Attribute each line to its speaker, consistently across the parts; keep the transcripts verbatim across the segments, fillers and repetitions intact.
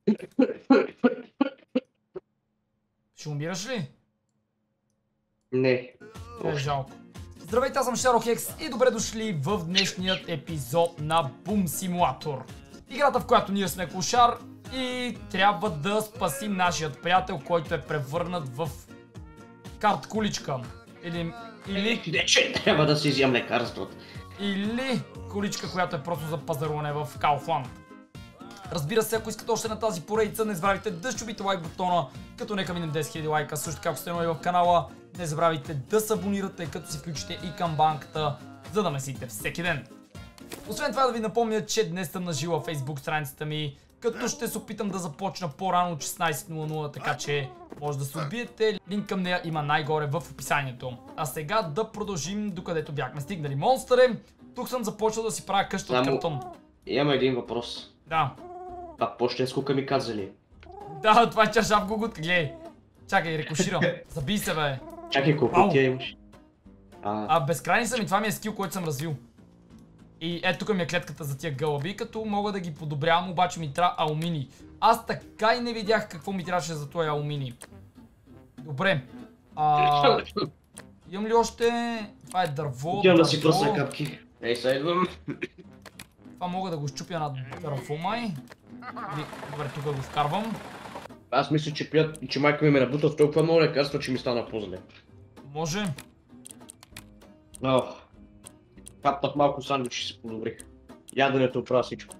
Speaker 1: Ще умираш ли?
Speaker 2: Не.
Speaker 1: Е, жалко. Здравейте, аз съм Шарохекс и добре дошли в днешният епизод на Boom Simulator. Играта, в която ние сме клошар и трябва да спасим нашият приятел, който е превърнат в карт куличка. Или... Или...
Speaker 2: Не, че трябва да си изям лекарството.
Speaker 1: Или количка, която е просто за пазаруване в Kaufland. Разбира се, ако искате още на тази поредица, не забравяйте да щупите лайк бутона, като нека минем десет хиляди лайка. Също така, ако сте нови в канала, не забравяйте да се абонирате, като си включите и камбанката, за да месите всеки ден. Освен това да ви напомня, че днес съм на жива Facebook страницата ми, като ще се опитам да започна по-рано от шестнайсет нула нула, така че може да се убиете. Линк към нея има най-горе в описанието. А сега да продължим докъдето бяхме стигнали. Монстъре, тук съм започнал да си правя къща от картон.
Speaker 2: Имам един въпрос.
Speaker 1: Да.
Speaker 2: Това почтенско камикадзе ли?
Speaker 1: Да, това е чашав гугутка, гледай. Чакай, рекуширам. Забий се, бе.
Speaker 2: Чакай, колко тия имаш?
Speaker 1: А, а безкрайни са ми, това ми е скил, който съм развил. И ето тук ми е клетката за тия гълъби, като мога да ги подобрявам, обаче ми трябва алуминий. Аз така и не видях какво ми трябваше за този алуминий. Добре. А... Имам ли още... Това е дърво,
Speaker 2: Идем да си пръсна капки. Ей, сега идвам.
Speaker 1: Това мога да го щупя на дърво, май. Добре, тук го вкарвам.
Speaker 2: Аз мисля, че, прият... че майка ми ме набута в толкова много лекарства, че ми стана по-зле.
Speaker 1: Може.
Speaker 2: Ох. Капнах малко сандвич и се подобрих. Яденето оправя всичко.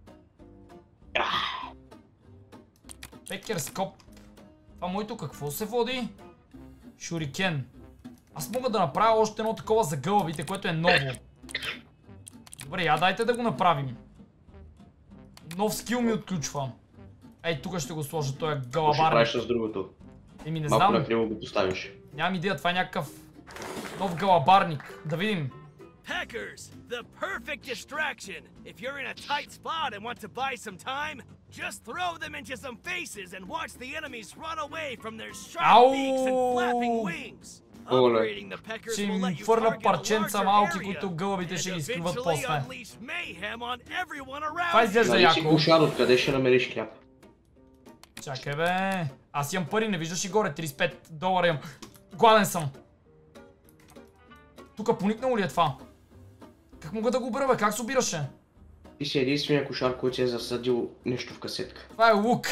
Speaker 1: Пекерскоп. Това моето какво се води? Шурикен. Аз мога да направя още едно такова за гълъбите, което е ново. Добре, я дайте да го направим. Нов скил ми отключва. Ей, тук ще го сложа, той е гълъбарник.
Speaker 2: Ще правиш с другото.
Speaker 1: Еми не
Speaker 2: Малко
Speaker 1: знам.
Speaker 2: на криво го поставиш.
Speaker 1: Нямам идея, това е някакъв нов гълъбарник. Да видим.
Speaker 3: Hackers, the perfect distraction. If you're in a tight spot and want to buy some time, just throw them into some faces and watch the enemies run away from their sharp beaks and flapping wings. Upgrading the peckers
Speaker 1: Ще
Speaker 3: will
Speaker 1: им
Speaker 3: let you
Speaker 1: фърля
Speaker 3: target a
Speaker 1: парченца
Speaker 3: larger
Speaker 1: малки,
Speaker 3: area
Speaker 1: които гълъбите ще
Speaker 3: and
Speaker 1: ги скриват
Speaker 3: eventually
Speaker 1: после.
Speaker 3: unleash mayhem on everyone
Speaker 1: Това
Speaker 3: around.
Speaker 1: изглежда
Speaker 2: Нали си
Speaker 1: яко.
Speaker 2: клошар, откъде ще намериш хляб?
Speaker 1: Чакай бе. Аз имам пари, не виждаш и горе, трийсет и пет долара имам. Гладен съм. Тука поникнало ли е това? Как мога да го обера бе? Как се обираше?
Speaker 2: Ти си единствения кошар, който си е засадил нещо в касетка.
Speaker 1: Това е лук.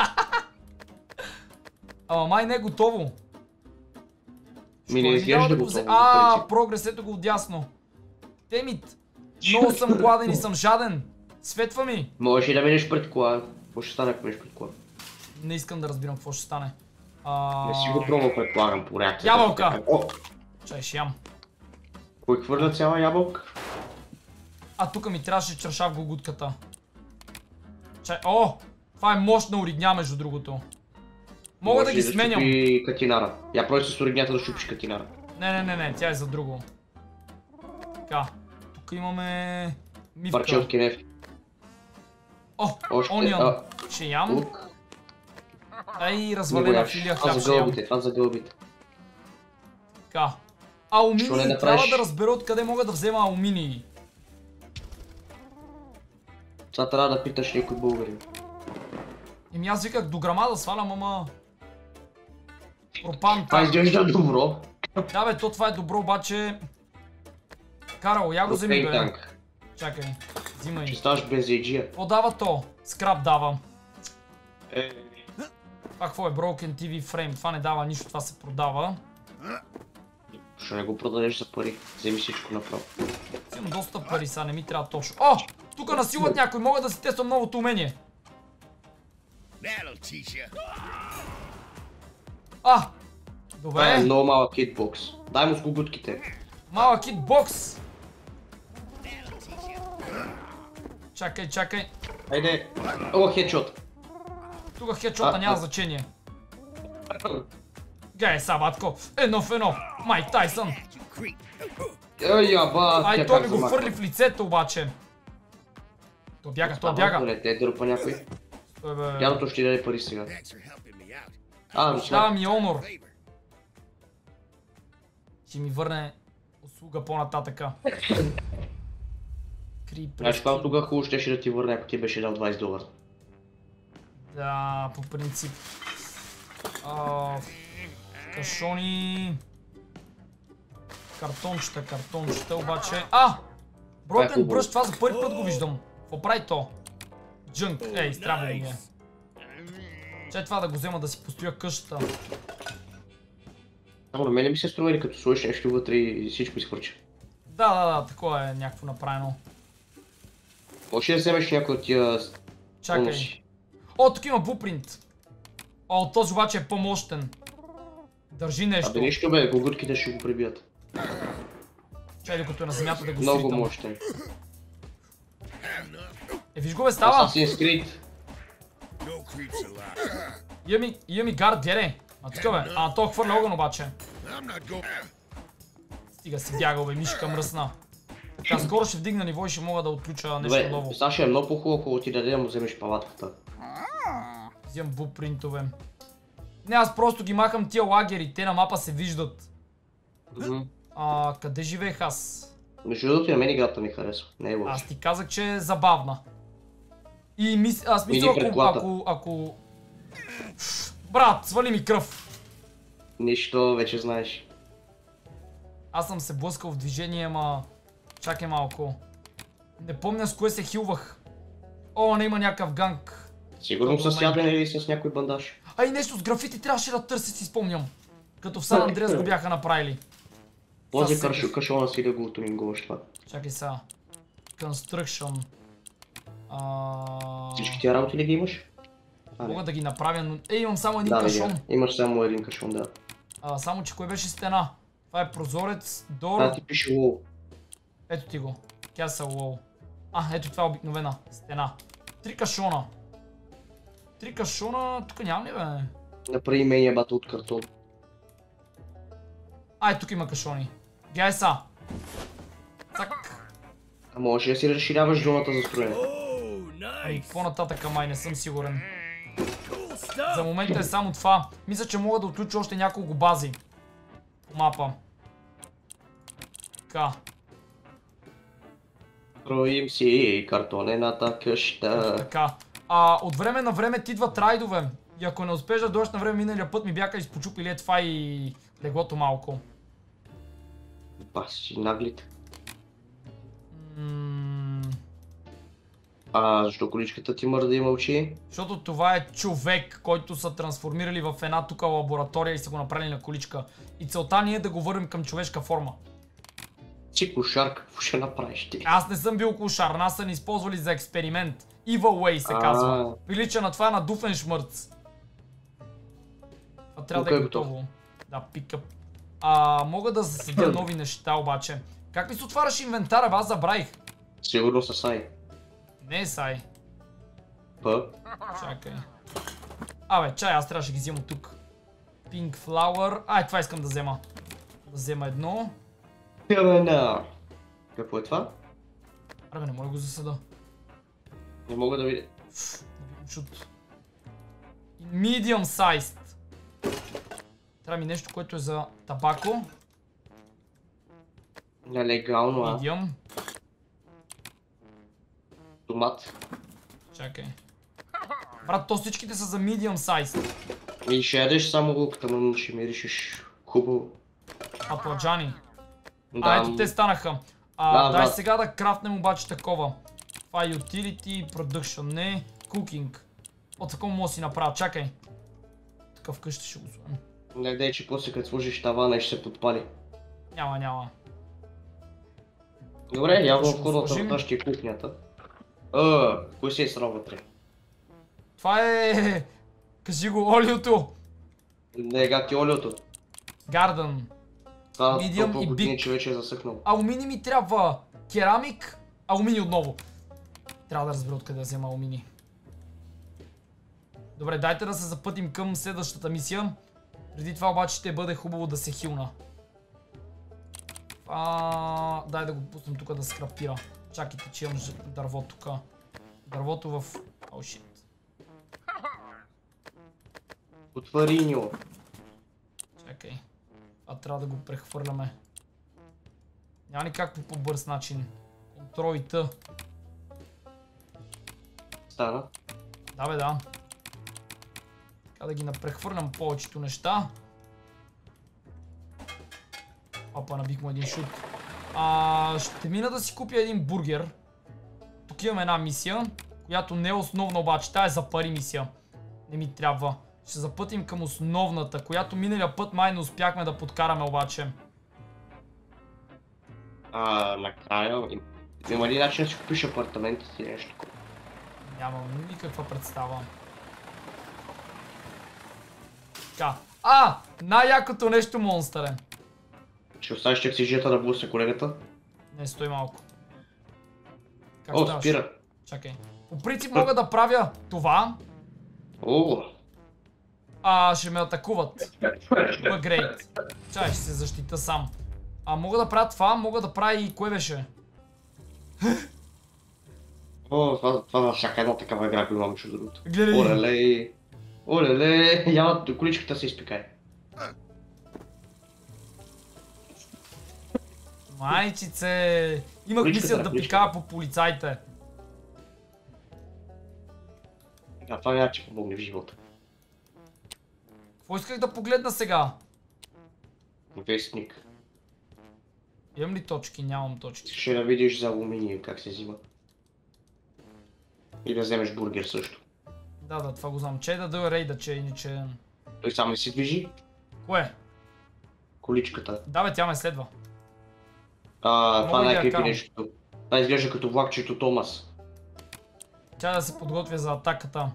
Speaker 1: Ама май не е готово.
Speaker 2: Ми не изглежда готово.
Speaker 1: А, прогрес, ето го отдясно. Темит. Много съм гладен и съм жаден. Светва ми.
Speaker 2: Можеш и да минеш пред кола. Какво ще стане, ако минеш пред кола?
Speaker 1: Не искам да разбирам какво ще стане.
Speaker 2: Не си го пробвал, предполагам, по реакцията.
Speaker 1: Ябълка!
Speaker 2: О!
Speaker 1: Чай, ще ям.
Speaker 2: Кой хвърля цяла ябълка?
Speaker 1: А тук ми трябваше чершав гугутката. Чай, о! Това е мощна оригня, между другото. Мога да ги сменям.
Speaker 2: Щупи катинара. Я просто с оригнята да щупиш катинара.
Speaker 1: Не, не, не, не, тя е за друго. Така, тук имаме... Мивка.
Speaker 2: Парче от кенеф.
Speaker 1: О,
Speaker 2: Още,
Speaker 1: онион.
Speaker 2: а,
Speaker 1: Ще ям.
Speaker 2: лук.
Speaker 1: Ай, развалена филия
Speaker 2: Това
Speaker 1: хляб
Speaker 2: за
Speaker 1: ще ям.
Speaker 2: гълбите, това за гълбите.
Speaker 1: Така.
Speaker 2: Що не
Speaker 1: Алуминий,
Speaker 2: направиш?
Speaker 1: трябва да разбера откъде мога да взема алуминий.
Speaker 2: Това трябва да питаш някой българин.
Speaker 1: Еми аз виках до грама да свалям, ама... Пропан
Speaker 2: Това изглежда добро.
Speaker 1: Да бе, то това е добро, обаче... Карал, я го вземи
Speaker 2: Пропейн
Speaker 1: бе.
Speaker 2: танк.
Speaker 1: Чакай, взимай.
Speaker 2: Ще ставаш бензиджия.
Speaker 1: Какво дава то? Скрап дава.
Speaker 2: Е,
Speaker 1: Това какво е? Broken ти ви Frame. Това не дава нищо, това се продава.
Speaker 2: ще не го продадеш за пари. Вземи всичко направо.
Speaker 1: Имам доста пари, сега не ми трябва точно. О! Тук насилват някой, мога да си тествам новото умение. А!
Speaker 2: Това е
Speaker 1: Добре.
Speaker 2: много малък хитбокс. Дай му с гугутките.
Speaker 1: Малък хитбокс. Чакай, чакай.
Speaker 2: Айде. О, хедшот.
Speaker 1: Тук хедшота няма значение. Гай, сабатко. Едно в едно. Майк Тайсън.
Speaker 2: Ей, яба.
Speaker 1: Ай, той ми го хвърли в лицето обаче. Той бяга, той бяга.
Speaker 2: Не те дърпа някой.
Speaker 1: Той бе...
Speaker 2: Дядото ще даде пари сега. А, ами
Speaker 1: Дава
Speaker 2: сега.
Speaker 1: ми онор. Ще ми върне услуга по-нататъка.
Speaker 2: Знаеш, това тогава хубаво щеше да ти върне, ако ти беше дал двайсет долара.
Speaker 1: Да, по принцип. А, кашони... Картончета, картончета, обаче... А! Broken Brush, това за първи път го виждам. Какво прави то? Джънк, ей, странно ми е. Чай това да го взема да си постоя къщата.
Speaker 2: Ама на мене ми се струва или като сложиш нещо вътре и всичко изхвърча.
Speaker 1: Да, да, да, такова е някакво направено.
Speaker 2: Може да вземеш някой от тия...
Speaker 1: Чакай.
Speaker 2: бонуси?
Speaker 1: О, тук има blueprint. О, този обаче е по-мощен. Държи нещо.
Speaker 2: Абе нищо бе, гугурките ще го прибият.
Speaker 1: Чай докато е на земята да го
Speaker 2: Много
Speaker 1: свитам.
Speaker 2: мощен.
Speaker 1: Е, виж го бе, става!
Speaker 2: Assassin's Creed.
Speaker 1: Имам и, имам и гард, гледай. А тук бе, а то хвърля огън обаче. Стига си бягал бе, мишка мръсна. Така, скоро ще вдигна ниво и ще мога да отключа нещо
Speaker 2: Добре,
Speaker 1: ново.
Speaker 2: Саша е много по-хубаво, ако ти даде да му вземеш палатката.
Speaker 1: Взимам blueprintове. Не, аз просто ги махам тия лагери, те на мапа се виждат. А, къде живеех аз?
Speaker 2: Между другото, на мен играта ми харесва. Не е лошо.
Speaker 1: Аз ти казах, че е забавна. И мис... аз мисля,
Speaker 2: Мини
Speaker 1: ако,
Speaker 2: предплата.
Speaker 1: ако, ако... Брат, свали ми кръв.
Speaker 2: Нищо, вече знаеш.
Speaker 1: Аз съм се блъскал в движение, ама... Чакай малко. Не помня с кое се хилвах. О, не има някакъв ганг.
Speaker 2: Сигурно с ядене или с някой бандаж.
Speaker 1: А и нещо с графити трябваше да търся, си спомням. Като в Сан Андреас го бяха направили.
Speaker 2: Този
Speaker 1: Със-
Speaker 2: кашо, кашона си да го тунинговаш това.
Speaker 1: Чакай сега. Construction. А...
Speaker 2: Всички тия работи ли ги имаш? А,
Speaker 1: Мога
Speaker 2: не.
Speaker 1: да ги направя, но... Е, имам само един
Speaker 2: Да, да,
Speaker 1: кашон.
Speaker 2: да. Имаш само един кашон, да.
Speaker 1: А, само че кой беше стена? Това е прозорец, дор...
Speaker 2: Да, ти пише лоу.
Speaker 1: Ето ти го. Тя са лоу. А, ето това е обикновена стена. Три кашона. Три кашона... Тук нямам ли бе?
Speaker 2: Направи мения бата от картон.
Speaker 1: Ай, тук има кашони. Гледай са. Так.
Speaker 2: А може да си разширяваш зоната за строене.
Speaker 1: Ами, по-нататък май не съм сигурен.
Speaker 3: Cool stuff.
Speaker 1: За момента е само това. Мисля, че мога да отключа още няколко бази. По мапа. Така.
Speaker 2: Строим си картонената къща.
Speaker 1: Така. А, от време на време ти идват райдове. И ако не успеш да дойдеш на време, миналия път ми бяха изпочупили е това и леглото малко.
Speaker 2: Ба си наглите.
Speaker 1: М,
Speaker 2: А защо количката ти мърда и мълчи?
Speaker 1: Защото това е човек, който са трансформирали в една тук лаборатория и са го направили на количка. И целта ни е да го върнем към човешка форма.
Speaker 2: Си кошар, какво ще направиш ти?
Speaker 1: Аз не съм бил кошар, нас са ни използвали за експеримент. Evil Way се
Speaker 2: А.
Speaker 1: казва. Прилича на това на дуфен шмърц. Това трябва
Speaker 2: Тук
Speaker 1: да е
Speaker 2: е готов.
Speaker 1: готово. Да, пикъп. А, мога да засадя нови неща обаче. Как ми се отваряш инвентара, бе? Аз забравих.
Speaker 2: Сигурно са сай.
Speaker 1: Не е сай.
Speaker 2: П.
Speaker 1: Чакай. Абе, чай, аз трябваше да ги взема тук. Pink flower. Ай, това искам да взема. Да взема едно.
Speaker 2: Пилена. Какво е това?
Speaker 1: Абе, не мога да го засада.
Speaker 2: Не мога да видя.
Speaker 1: Чут. Medium sized. Трябва ми нещо, което е за табако.
Speaker 2: Нелегално, а?
Speaker 1: Medium.
Speaker 2: Томат.
Speaker 1: Чакай. Брат, то всичките са за medium size.
Speaker 2: И ще ядеш само луката, но ще миришеш хубаво.
Speaker 1: А пладжани.
Speaker 2: Да,
Speaker 1: А, ето те станаха. А,
Speaker 2: Да,
Speaker 1: дай
Speaker 2: брат.
Speaker 1: сега да крафтнем обаче такова. Това е utility, production, не, cooking. От такова мога да си направя, чакай. Такъв къщи ще го сложим.
Speaker 2: Не дай, че после като сложиш тавана ще се подпали.
Speaker 1: Няма, няма.
Speaker 2: Добре, явно
Speaker 1: Ще го
Speaker 2: входната
Speaker 1: сложим.
Speaker 2: врата ще е кухнята. Ъ, кой се е срал вътре?
Speaker 1: Това е... Кажи го, олиото.
Speaker 2: Не, гати олиото.
Speaker 1: Garden.
Speaker 2: Това
Speaker 1: Medium
Speaker 2: толкова
Speaker 1: и
Speaker 2: години,
Speaker 1: big.
Speaker 2: че вече е засъхнал.
Speaker 1: Алумини ми трябва. Керамик. Алумини отново. Трябва да разбера откъде да взема алумини. Добре, дайте да се запътим към следващата мисия. Преди това обаче ще бъде хубаво да се хилна. А, дай да го пуснем тук да скрапира. Чакайте, че имам ж- дърво тук. Дървото в... О, oh, shit.
Speaker 2: Отвари ню.
Speaker 1: Чакай. А трябва да го прехвърляме. Няма ли как по по-бърз начин? Контрол и Т.
Speaker 2: Стана.
Speaker 1: Да бе, да. Така да ги напрехвърнем повечето неща. Опа, набих му един шут. А, ще мина да си купя един бургер. Тук имам една мисия, която не е основна обаче. Тя е за пари мисия. Не ми трябва. Ще запътим към основната, която миналия път май не успяхме да подкараме обаче.
Speaker 2: А, накрая... Има ли начин да си купиш апартаментите и нещо такова?
Speaker 1: Нямам никаква представа. Така. А! Най-якото нещо, монстъре.
Speaker 2: Ще оставиш чак си жета да блъсне колегата?
Speaker 1: Не, стой малко. Как
Speaker 2: О,
Speaker 1: ставаш?
Speaker 2: спира.
Speaker 1: Чакай. По принцип мога да правя това.
Speaker 2: О!
Speaker 1: А, ще ме атакуват. Апгрейд. Чай, ще се защита сам. А, мога да правя това, мога да правя и кое беше?
Speaker 2: О, това, това във всяка една такава игра го имам между другото.
Speaker 1: Гледай.
Speaker 2: Олеле, олеле, няма количката се изпикае.
Speaker 1: Майчице! Имах
Speaker 2: Количката,
Speaker 1: мисля да
Speaker 2: количката.
Speaker 1: пикая по полицайите.
Speaker 2: А това няма че помогне в живота.
Speaker 1: Какво исках да погледна сега?
Speaker 2: Вестник.
Speaker 1: Имам ли точки? Нямам точки.
Speaker 2: Ще да видиш за алуминия как се взима. И да вземеш бургер също.
Speaker 1: Да, да, това го знам. Че да дойде рейда, че иначе...
Speaker 2: Той сам не си движи?
Speaker 1: Кое?
Speaker 2: Количката.
Speaker 1: Да бе, тя ме следва.
Speaker 2: А, това
Speaker 1: Мога да я
Speaker 2: най-крепи
Speaker 1: карам.
Speaker 2: нещо. Това изглежда като влакчето Томас.
Speaker 1: Тя да се подготвя за атаката.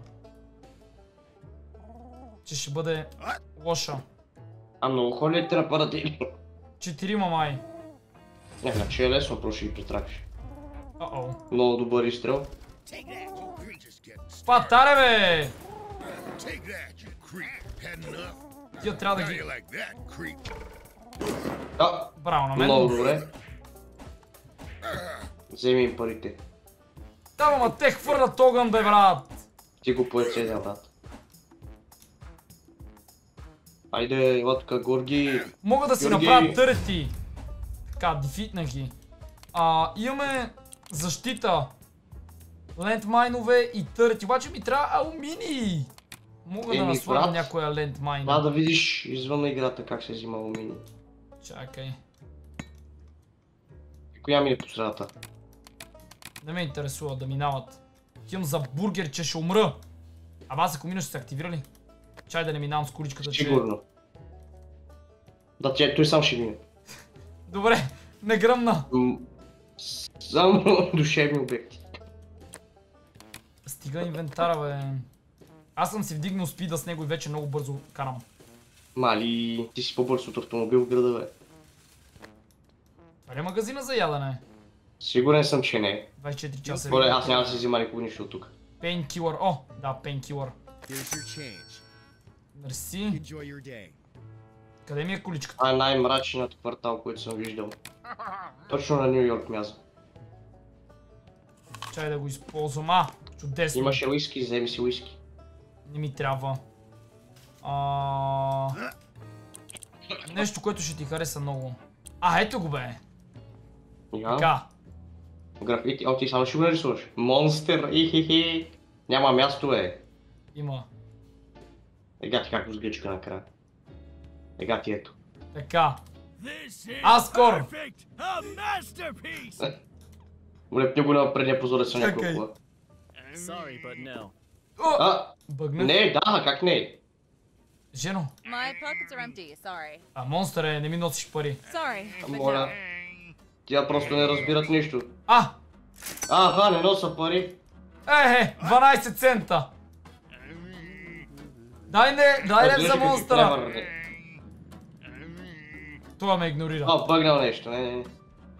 Speaker 1: Че ще бъде лоша.
Speaker 2: А много хора ли те нападат или?
Speaker 1: Четирима май.
Speaker 2: Не, значи е лесно, просто ще ги претракаш.
Speaker 1: Uh-oh.
Speaker 2: Много добър изстрел.
Speaker 3: Take that, you creatures getting
Speaker 1: Патаре бе!
Speaker 4: Take that, you creep. Had enough?
Speaker 1: Тия трябва да
Speaker 4: How
Speaker 1: ги...
Speaker 4: you like that, creep?
Speaker 2: Да,
Speaker 1: Браво на мен.
Speaker 2: много добре. Вземи им парите.
Speaker 1: Да, ама те хвърлят огън бе, брат!
Speaker 2: Ти го поецедя, брат. Айде, лодка, Горги.
Speaker 1: Мога да си
Speaker 2: Георги.
Speaker 1: направя търти. Така, дефитна ги. А, имаме защита. Лендмайнове и търти. Обаче ми трябва алуминий. Мога да
Speaker 2: Еми,
Speaker 1: наслагам
Speaker 2: брат,
Speaker 1: някоя лендмайна.
Speaker 2: Това да видиш извън играта как се взима алуминий.
Speaker 1: Чакай.
Speaker 2: И коя ми е по средата?
Speaker 1: Не ме интересува да минават. Отивам за бургер, че ще умра. Ама аз ако мина ще се активира ли? Чай да не минавам с количката, че...
Speaker 2: Сигурно. Да, тя, той сам ще мине.
Speaker 1: Добре, не гръмна.
Speaker 2: М, Само душевни обекти.
Speaker 1: Стига инвентара, бе. Аз съм си вдигнал спида с него и вече много бързо карам.
Speaker 2: Мали, ти си по-бърз от автомобил в града, бе.
Speaker 1: Това ли е магазина за ядене?
Speaker 2: Сигурен съм, че не.
Speaker 1: двайсет и четири часа.
Speaker 2: Оле, аз няма да си взима никога нищо от тук.
Speaker 1: Painkiller. О, да, Painkiller.
Speaker 4: Here's your change.
Speaker 1: Мерси.
Speaker 4: Enjoy your day.
Speaker 1: Къде ми е количката?
Speaker 2: Това е най-мрачният квартал, който съм виждал. Точно на Нью Йорк мяза.
Speaker 1: Чай да го използвам. А, чудесно.
Speaker 2: Имаше уиски, вземи си уиски.
Speaker 1: Не ми трябва. А... Нещо, което ще ти хареса много. А, ето го бе.
Speaker 2: Я.
Speaker 1: Така.
Speaker 2: Графити, о, ти само ще го нарисуваш. Монстър, ихихи. Няма място, бе.
Speaker 1: Има.
Speaker 2: Ега ти как го сгричка накрая. Ега ти ето.
Speaker 1: Така.
Speaker 3: This is
Speaker 1: Аскор!
Speaker 3: perfect! A masterpiece!
Speaker 2: Улепни го на предния позорец на
Speaker 1: Чакай.
Speaker 2: няколко.
Speaker 3: Sorry, but no.
Speaker 1: О,
Speaker 2: А,
Speaker 1: бъгнах.
Speaker 2: не, да, как не?
Speaker 1: Жено.
Speaker 5: My pockets are empty, sorry.
Speaker 1: А, монстър е, не ми носиш пари.
Speaker 5: Sorry, but
Speaker 2: Моля.
Speaker 5: no.
Speaker 2: Тя просто не разбират нищо.
Speaker 1: А!
Speaker 2: Аха, не носа пари.
Speaker 1: Е, дванайсет цента. Дай не, дай не за монстъра. Това ме игнорира.
Speaker 2: А, бъгнал нещо, не, не, не.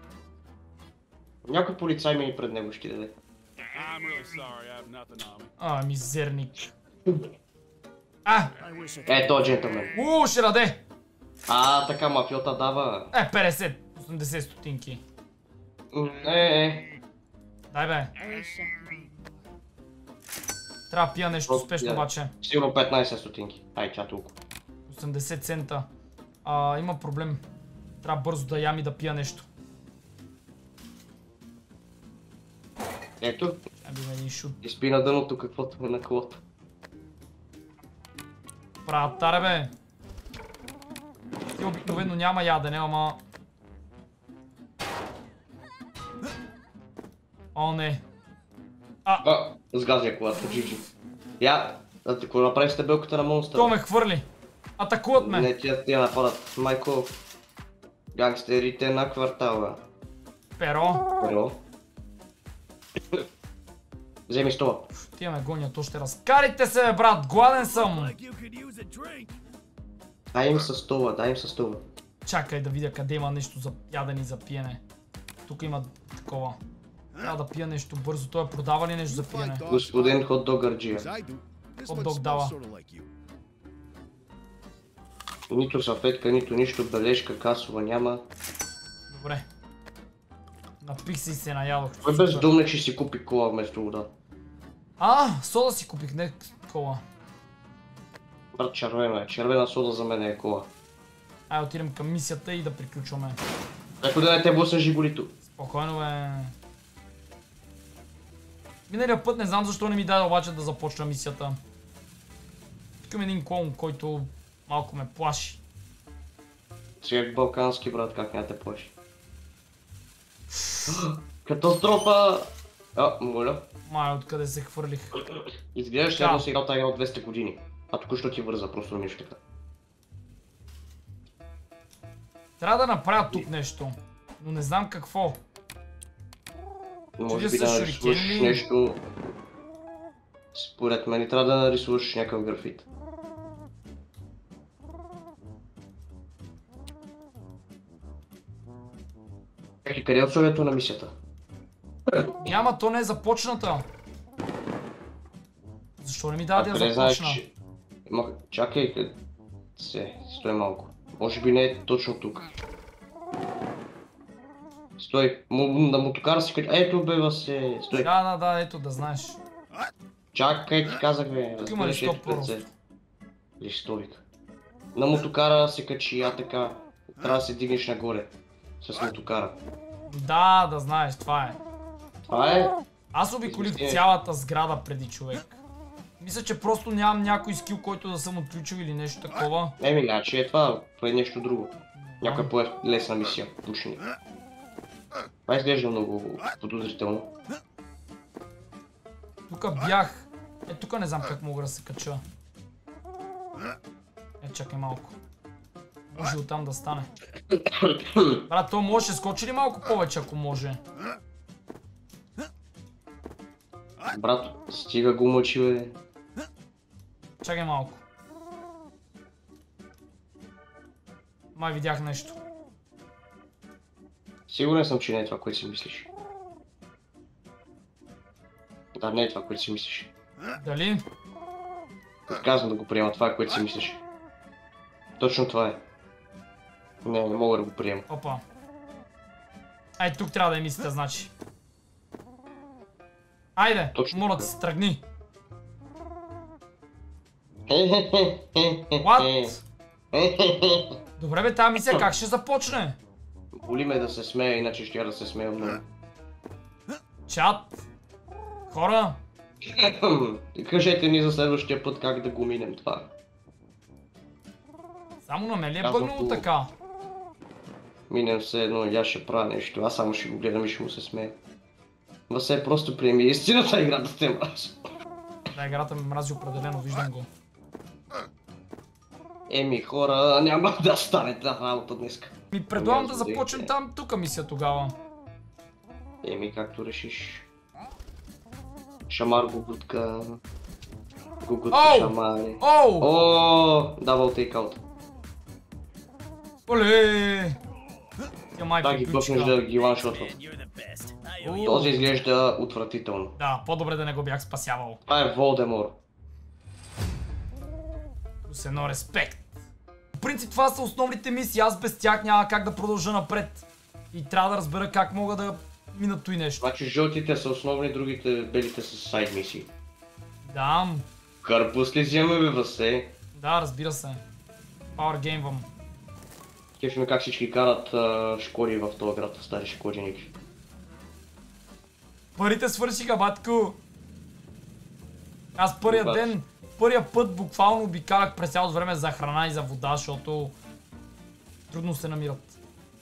Speaker 2: Някой полицай ми пред него ще даде.
Speaker 6: I'm really sorry, I have nothing on me.
Speaker 1: А, мизерник. А!
Speaker 2: Е, то джентълмен.
Speaker 1: Уу, ще даде!
Speaker 2: А, така мафиота дава.
Speaker 1: Е, петдесет, осемдесет стотинки.
Speaker 2: М, Е, е.
Speaker 1: Дай бе,
Speaker 5: I wish I...
Speaker 1: трябва да пия нещо
Speaker 2: Просто
Speaker 1: спешно
Speaker 2: пия.
Speaker 1: обаче.
Speaker 2: Сигурно петнайсет стотинки. Ай, ча толкова.
Speaker 1: осемдесет цента. А, има проблем. Трябва бързо да ям и да пия нещо.
Speaker 2: Ето,
Speaker 1: Ай, би ме един шут.
Speaker 2: изпи на дъното каквото е на колата.
Speaker 1: правят таре, бе? Ти обикновено няма ядене, ама... О, не. А,
Speaker 2: А, сгазя колата, джиджи. Я, да ти го направиш табелката на монстъра.
Speaker 1: то ме хвърли. Атакуват ме.
Speaker 2: Не, тия тия нападат. Майко, гангстерите на квартала.
Speaker 1: Перо.
Speaker 2: Перо. Вземи стола.
Speaker 1: Тия ме гонят, то ще разкарите се, бе, брат. Гладен съм.
Speaker 3: Like you could use a drink.
Speaker 2: Дай им със стола, дай им със стола.
Speaker 1: Чакай да видя къде има нещо за ядене и за пиене. Тук има такова. Трябва да пия нещо бързо. Той е продава ли нещо за пиене?
Speaker 2: Господин хот-догърджия.
Speaker 1: Хот-дог дава.
Speaker 2: Нито салфетка, нито нищо, бележка, касова няма.
Speaker 1: Добре. Напих се и се наядох.
Speaker 2: Кой бездумник ще си купи кола вместо вода?
Speaker 1: А, сода си купих, не кола.
Speaker 2: Брат, червена е. Червена сода за мен е кола.
Speaker 1: Ай, отидем към мисията и да приключваме.
Speaker 2: Ако да не те блъсна жигулито.
Speaker 1: Спокойно, бе. Миналия път не знам защо не ми даде обаче да започна мисията. Искам един клон, който малко ме плаши.
Speaker 2: Сега балкански, брат, как няма те плаши. Катастрофа! А, моля.
Speaker 1: Май, откъде се хвърлих.
Speaker 2: Изглеждаш
Speaker 1: Да.
Speaker 2: едно си играл тази игра от двеста години. А току-що ти върза, просто нещо така.
Speaker 1: Трябва да направя тук нещо. Но не знам какво.
Speaker 2: Може
Speaker 1: Чудя
Speaker 2: би
Speaker 1: се
Speaker 2: да
Speaker 1: шурикен
Speaker 2: нарисуваш
Speaker 1: ли?
Speaker 2: нещо... Според мен трябва да нарисуваш някакъв графит. Чакай, къде е условието на мисията?
Speaker 1: Няма, то не е започната. Защо не ми даде да
Speaker 2: къде
Speaker 1: я
Speaker 2: знаеш,
Speaker 1: започна?
Speaker 2: че... Ма, чакай, къде... Се, стой малко. Може би не е точно тук. Стой, му, на мотокара си кажа, ето бе, Васе, стой.
Speaker 1: Да, да, да, ето да знаеш.
Speaker 2: Чакай, ти казах бе,
Speaker 1: Тук има
Speaker 2: разбираш,
Speaker 1: листоп
Speaker 2: ето пред се.
Speaker 1: просто.
Speaker 2: Листовик. На мотокара се качи, а така, трябва да се дигнеш нагоре. С мотокара.
Speaker 1: Да, да знаеш, това е.
Speaker 2: Това е?
Speaker 1: Аз обиколих
Speaker 2: Измисление.
Speaker 1: цялата сграда преди човек. Мисля, че просто нямам някой скил, който да съм отключил или нещо такова.
Speaker 2: Еми, значи е това, това е нещо друго. Някоя по-лесна мисия, пушене. Това изглежда много подозрително.
Speaker 1: Тук бях. Е, тук не знам как мога да се кача. Е, чакай малко. Може оттам да стане. Брат, то може, скочи ли малко повече, ако може?
Speaker 2: Брат, стига го мъчи, бе.
Speaker 1: Чакай малко. Май видях нещо.
Speaker 2: Сигурен съм, че не е това, което си мислиш. Да, не е това, което си мислиш.
Speaker 1: Дали?
Speaker 2: Отказвам да го приема, това е, което си мислиш. Точно това е. Не, не мога да го приема.
Speaker 1: Опа. Ай, тук трябва да е мисията, значи. Айде,
Speaker 2: Точно
Speaker 1: моля
Speaker 2: така.
Speaker 1: да се тръгни. What? Добре бе, тази мисия как ще започне?
Speaker 2: Боли ме да се смея, иначе ще я да се смея много.
Speaker 1: Чат. Хора.
Speaker 2: Кажете ни за следващия път как да го минем това.
Speaker 1: Само на мен ли е
Speaker 2: Казвам
Speaker 1: бъгнало
Speaker 2: го.
Speaker 1: така?
Speaker 2: Минем се едно и аз ще правя нещо, аз само ще го гледам и ще му се смея. Васе, просто приеми истината, играта те мрази.
Speaker 1: Да, играта ме мрази определено, виждам го.
Speaker 2: Еми хора, няма да стане тази работа днеска.
Speaker 1: Ми предлагам да
Speaker 2: Ами, аз
Speaker 1: започнем
Speaker 2: взех,
Speaker 1: там, тука мисия тогава.
Speaker 2: Еми както решиш. Шамар гугутка. Гугутка
Speaker 1: Оу!
Speaker 2: шамари.
Speaker 1: Оу!
Speaker 2: О, давал тейкаут.
Speaker 1: Оле! Тя май
Speaker 2: Да ги бъпнеш
Speaker 1: приключиха.
Speaker 2: да ги ваншотват.
Speaker 3: You're the best. I owe
Speaker 1: О,
Speaker 3: you.
Speaker 2: Този изглежда отвратително.
Speaker 1: Да, по-добре да не го бях спасявал.
Speaker 2: Това е Волдемор.
Speaker 1: С едно респект. В принцип това са основните мисии, аз без тях няма как да продължа напред. И трябва да разбера как мога да мина той нещо.
Speaker 2: Значи жълтите са основни, другите белите са сайд мисии.
Speaker 1: Да,
Speaker 2: Карпус ли вземе бе, Васе?
Speaker 1: да, разбира се. Power геймвам.
Speaker 2: Кефи ме как всички карат а, шкоди в този град, стари шкодиники.
Speaker 1: Парите свършиха, батко. Аз първия
Speaker 2: Бат.
Speaker 1: ден първия път буквално обикалях през цялото време за храна и за вода, защото трудно се намират.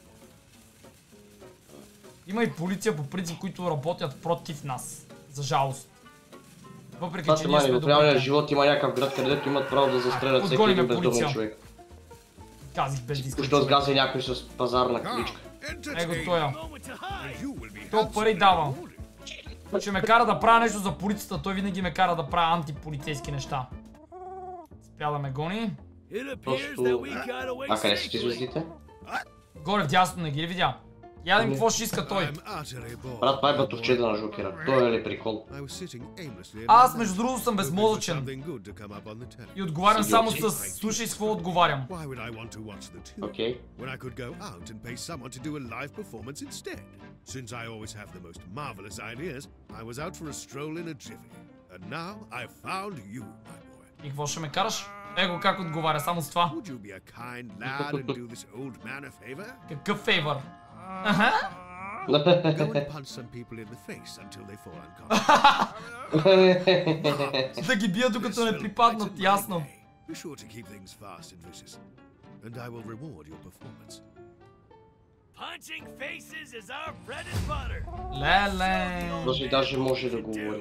Speaker 1: Има и полиция по принцип, които работят против нас. За жалост. Въпреки,
Speaker 2: Това
Speaker 1: че
Speaker 2: се
Speaker 1: ние
Speaker 2: мани,
Speaker 1: сме
Speaker 2: в реалния
Speaker 1: добрите.
Speaker 2: живот има някакъв град, където имат право да застрелят всеки
Speaker 1: Отгони ме
Speaker 2: един бездомен
Speaker 1: полиция.
Speaker 2: човек.
Speaker 1: Казих без диска.
Speaker 2: Защо сгази някой с пазарна количка.
Speaker 1: Его тоя.
Speaker 3: Moment to hide.
Speaker 1: То пари дава. Ще ме кара да правя нещо за полицията, той винаги ме кара да правя антиполицейски неща. Спря да ме гони.
Speaker 3: It appears
Speaker 2: Просто...
Speaker 3: that we got away
Speaker 2: А къде са ти
Speaker 3: safely.
Speaker 2: звездите?
Speaker 1: Горе вдясно, не ги ли видя? Я да им какво ще иска той.
Speaker 2: Брат, това е батовчета на Жокера. Той е ли прикол?
Speaker 1: Аз между другото съм безмозъчен. И отговарям
Speaker 2: Си
Speaker 1: само
Speaker 2: идиот.
Speaker 1: с слушай с какво отговарям.
Speaker 2: Окей.
Speaker 7: When I could go out and pay someone to do a live performance instead. Since I always have the most marvelous ideas, I was out for a stroll in a jiffy. And now I've found you, my boy.
Speaker 1: И какво ще ме караш? Его как отговаря, само с това.
Speaker 7: Would you be a kind lad and do this old man a favor?
Speaker 1: Какъв фейвър?
Speaker 7: Go and punch some people in the face until they fall unconscious.
Speaker 1: Да ги бия докато не припаднат, ясно.
Speaker 7: Be sure to keep things fast and vicious. And I will reward your performance.
Speaker 3: Punching faces is our bread and butter.
Speaker 1: Леле.
Speaker 2: Този даже може да говори.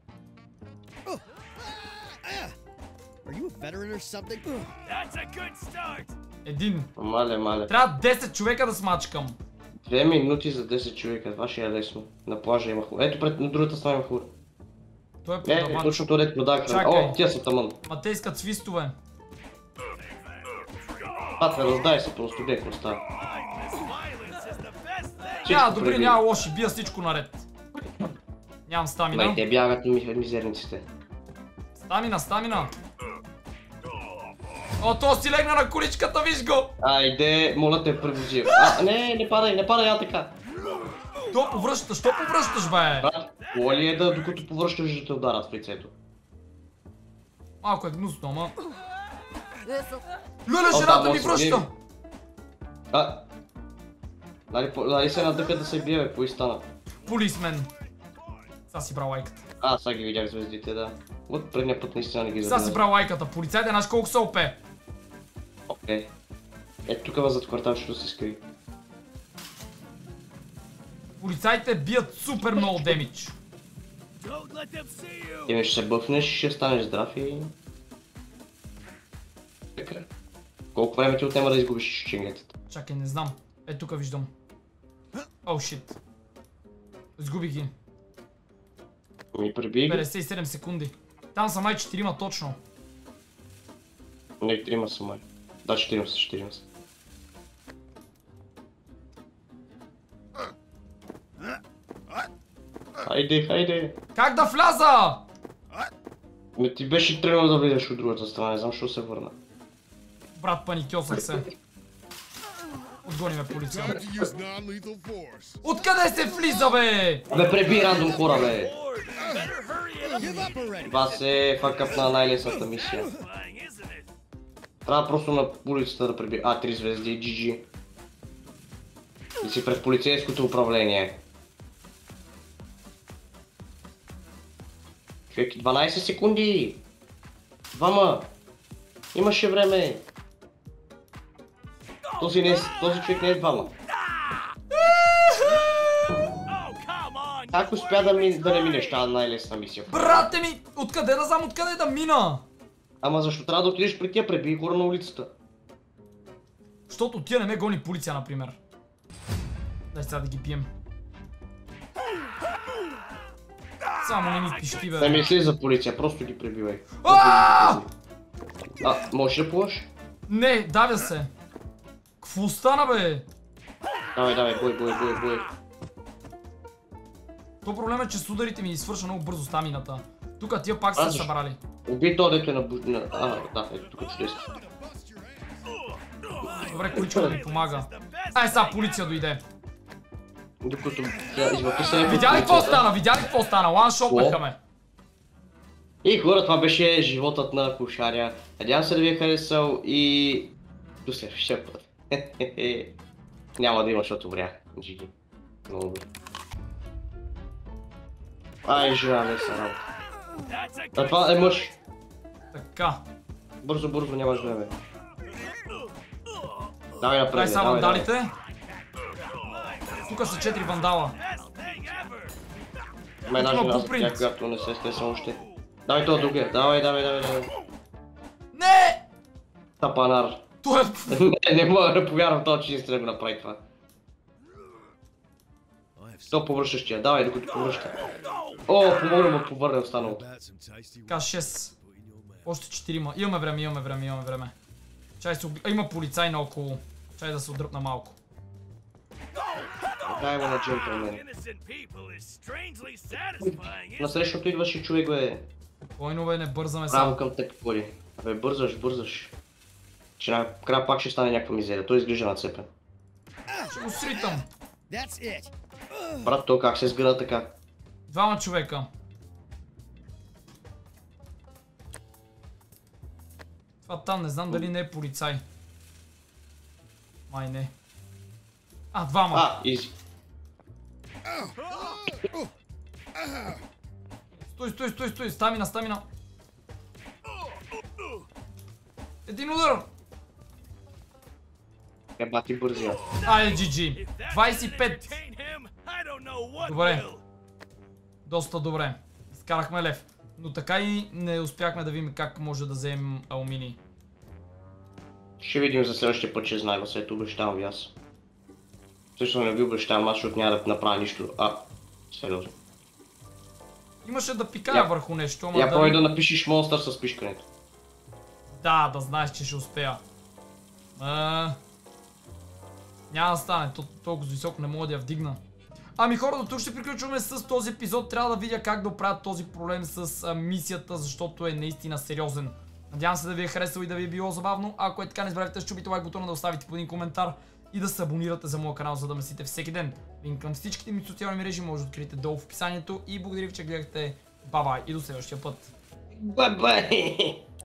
Speaker 8: Are you a veteran or something?
Speaker 3: That's a good start.
Speaker 1: Един.
Speaker 2: Мале, мале.
Speaker 1: Трябва десет човека да смачкам.
Speaker 2: Две минути за десет човека. Това ще е лесно. На плажа има хора. Ето пред на другата страна има хора.
Speaker 1: Той е
Speaker 2: Е, е
Speaker 1: продавач.
Speaker 2: точно това дето продава храна.
Speaker 1: Чакай.
Speaker 2: О, тия са тамън.
Speaker 1: Ма те искат свистове.
Speaker 2: Патре, раздай се просто, бе, какво става.
Speaker 3: This violence is the best thing.
Speaker 2: Всичко
Speaker 1: Няма добри,
Speaker 2: преди.
Speaker 1: няма лоши, бия всичко наред. Нямам стамина.
Speaker 2: Май, те бягат ми мизерниците.
Speaker 1: Стамина, стамина. О, то си легна на количката, виж го!
Speaker 2: Айде, моля те, превози. А, не, не падай, не падай, а така.
Speaker 1: То повръщаш, що повръщаш, бе?
Speaker 2: Брат, моля ли е да, докато повръщаш, да те ударат в лицето?
Speaker 1: Малко е гнусно, ама...
Speaker 5: This'll
Speaker 1: Леле,
Speaker 2: О,
Speaker 1: жената
Speaker 2: да,
Speaker 1: ми
Speaker 2: може
Speaker 1: връща!
Speaker 2: да А, дали, по- дали се надъка да се бие, бе, кой стана?
Speaker 1: Полисмен. Сега си бра лайката.
Speaker 2: А, сега ги видях звездите, да. От предния път наистина не ги
Speaker 1: Сега си
Speaker 2: забелязах.
Speaker 1: бра лайката. Полицайите, знаеш колко са опе?
Speaker 2: Окей. Ето тук зад кварталчето се скри.
Speaker 1: Полицайите бият супер много демидж.
Speaker 3: Don't let them see you.
Speaker 2: Ти ми ще се бъфнеш, ще станеш здрав и... Така. Колко време ти отнема да изгубиш ченгетата?
Speaker 1: Чакай, не знам. Е, тук виждам. О, шит. Изгубих ги.
Speaker 2: Ми пребий ги.
Speaker 1: петдесет и седем секунди. Там са май четирима точно.
Speaker 2: Не, трима са май. Да, четирима са, четирима са. Хайде, хайде.
Speaker 1: Как да вляза?
Speaker 2: Ме ти беше тръгнал да влизаш от другата страна, не знам, защо се върна.
Speaker 1: Брат, паникьосах се. Отгони ме полиция.
Speaker 4: Time to use non-lethal force.
Speaker 1: Откъде се влиза, бе?
Speaker 2: Бе, преби рандом хора, бе.
Speaker 3: Lord, better hurry it up.
Speaker 8: Give up already.
Speaker 2: Това се е факъп на най-лесната мисия.
Speaker 3: Flying, isn't it?
Speaker 2: Трябва просто на улицата да преби... А, три звезди, джи джи. И си пред полицейското управление. Човек, дванайсет секунди! Двама! Имаше време! Този, не е, този човек не е двама.
Speaker 3: Oh, come on.
Speaker 2: Как успя да, ми, да не минеш тази най-лесна мисия?
Speaker 1: Брате ми, откъде да знам, откъде да мина?
Speaker 2: Ама защо трябва да отидеш при тия преби хора на улицата?
Speaker 1: Защото тия не ме гони полиция, например. Дай сега да ги бием. Само не ми пищи,
Speaker 2: Не
Speaker 1: бе.
Speaker 2: мисли за полиция, просто ги пребивай.
Speaker 1: Аааа!
Speaker 2: А, можеш да плуваш?
Speaker 1: Не, давя се. Кво стана, бе?
Speaker 2: Давай, давай, бой, бой, бой, бой.
Speaker 1: То проблем е, че с ударите ми свърша много бързо стамината. Тук тия пак са
Speaker 2: А,
Speaker 1: се
Speaker 2: защо?
Speaker 1: събрали.
Speaker 2: Убий то, дето е на... буж- на... А, да, ето тук чудесно.
Speaker 1: Добре, количката ми помага. Ай, сега полиция дойде.
Speaker 2: Докато да, извъпи се...
Speaker 1: Видя ли какво стана? Видя ли какво стана? Ланшопнаха ме.
Speaker 2: И хора, това беше животът на Кошаря. Надявам се да ви е харесал и... До следващия път. Няма да има, защото умрях. Джиги. Много добре. Ай, жена, не са работа.
Speaker 3: That's a
Speaker 2: А
Speaker 3: good
Speaker 2: това е мъж.
Speaker 1: Така.
Speaker 2: Бързо, бързо, нямаш време. Давай напред,
Speaker 1: Дай са
Speaker 2: давай, давай.
Speaker 1: вандалите. Тук са четири вандала.
Speaker 2: Има една
Speaker 1: Има
Speaker 2: жена за
Speaker 1: blueprint.
Speaker 2: тях, която не се стесна още. Давай това другия, давай, давай, давай, давай.
Speaker 1: Не!
Speaker 2: Тапанар.
Speaker 1: Той е...
Speaker 2: Не, не мога да повярвам това, че наистина го направи това. То повръщащия, давай, докато повръща. О, помогна му повърне останалото.
Speaker 1: Така, шест. Още четирима. Имаме време, имаме време, имаме време. Чай се обли... А, има полицай наоколо. Чай да се отдръпна малко.
Speaker 2: Дай му на джентълмен. Насрещното идваше човек, бе.
Speaker 1: Бойно, бе, не бързаме
Speaker 2: Право
Speaker 1: само.
Speaker 2: към теб, Коли. Абе, бързаш, бързаш. Че накрая пак ще стане някаква мизерия. Той изглежда нацепен.
Speaker 1: Ще го сритам.
Speaker 2: Брат, то как се сгъна така?
Speaker 1: Двама човека. Това там не знам дали не е полицай. Май не. А, двама.
Speaker 2: А, изи.
Speaker 1: Стой, стой, стой, стой. Стамина, стамина. Един удар.
Speaker 2: Е, бати бързия.
Speaker 1: Айде, джи джи. двайсет и пет. Добре. Доста добре. Изкарахме лев. Но така и не успяхме да видим как може да вземем алуминий.
Speaker 2: Ще видим за следващия път, че знаем, след обещавам ви аз. Също не ви обещавам аз, защото няма да направя нищо. А, сериозно.
Speaker 1: Имаше да пикая
Speaker 2: Я-
Speaker 1: върху нещо, ама
Speaker 2: Я
Speaker 1: да...
Speaker 2: повече да напишеш монстър с пишкането.
Speaker 1: Да, да знаеш, че ще успея. А... Няма да стане, то, толкова високо не мога да я вдигна. Ами хора, до тук ще приключваме с този епизод. Трябва да видя как да оправят този проблем с а, мисията, защото е наистина сериозен. Надявам се да ви е харесало и да ви е било забавно. Ако е така, не забравяйте да щупите лайк бутона, да оставите по един коментар и да се абонирате за моя канал, за да ме следите всеки ден. Линк към всичките ми социални мрежи може да откриете долу в описанието и благодаря ви, че гледахте. Бай-бай и до следващия път.
Speaker 2: Бай-бай!